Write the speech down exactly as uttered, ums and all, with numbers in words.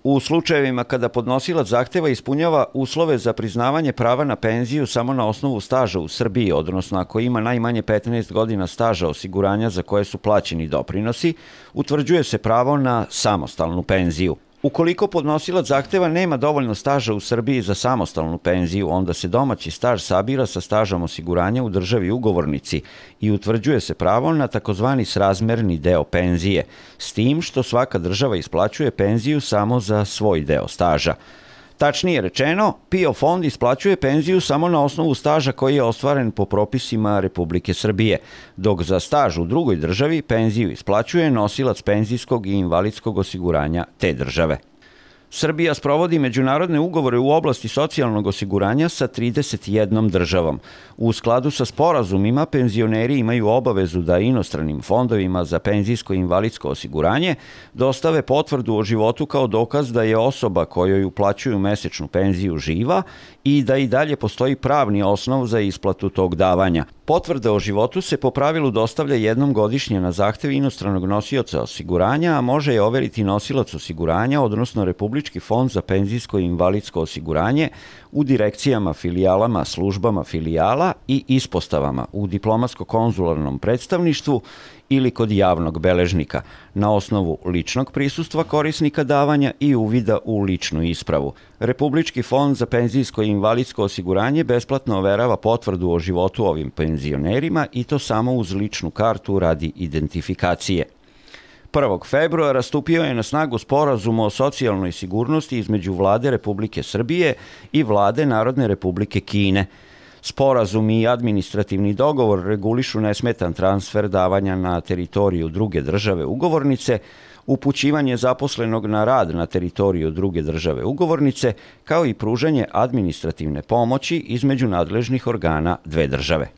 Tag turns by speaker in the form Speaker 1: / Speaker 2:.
Speaker 1: U slučajevima kada podnosilac zahteva ispunjava uslove za priznavanje prava na penziju samo na osnovu staža u Srbiji, odnosno ako ima najmanje petnaest godina staža osiguranja za koje su plaćeni doprinosi, utvrđuje se pravo na samostalnu penziju. Ukoliko podnosilac zahteva nema dovoljno staža u Srbiji za samostalnu penziju, onda se domaći staž sabira sa stažom osiguranja u državi ugovornici i utvrđuje se pravo na takozvani srazmerni deo penzije, s tim što svaka država isplaćuje penziju samo za svoj deo staža. Tačnije rečeno, P I O fond isplaćuje penziju samo na osnovu staža koji je ostvaren po propisima Republike Srbije, dok za staž u drugoj državi penziju isplaćuje nosilac penzijskog i invalidskog osiguranja te države. Srbija sprovodi međunarodne ugovore u oblasti socijalnog osiguranja sa trideset jednom državom. U skladu sa sporazumima, penzioneri imaju obavezu da inostranim fondovima za penzijsko i invalidsko osiguranje dostave potvrdu o životu kao dokaz da je osoba kojoj uplaćuju mesečnu penziju živa i da i dalje postoji pravni osnov za isplatu tog davanja. Potvrda o životu se po pravilu dostavlja jednom godišnje na zahtev inostranog nosioca osiguranja, a može je overiti nosilac osiguranja, odnosno Republički fond za penzijsko i invalidsko osiguranje u direkcijama, filijalama, službama filijala i ispostavama u diplomatsko-konzularnom predstavništvu ili kod javnog beležnika, na osnovu ličnog prisustva korisnika davanja i uvida u ličnu ispravu. Republički fond za penzijsko i invalidsko osiguranje besplatno overava potvrdu o životu ovim penzionerima i to samo uz ličnu kartu radi identifikacije. prvog februara stupio je na snagu Sporazum o socijalnoj sigurnosti između Vlade Republike Srbije i Vlade Narodne Republike Kine. Sporazum i administrativni dogovor regulišu nesmetan transfer davanja na teritoriju druge države ugovornice, upućivanje zaposlenog na rad na teritoriju druge države ugovornice, kao i pružanje administrativne pomoći između nadležnih organa dve države.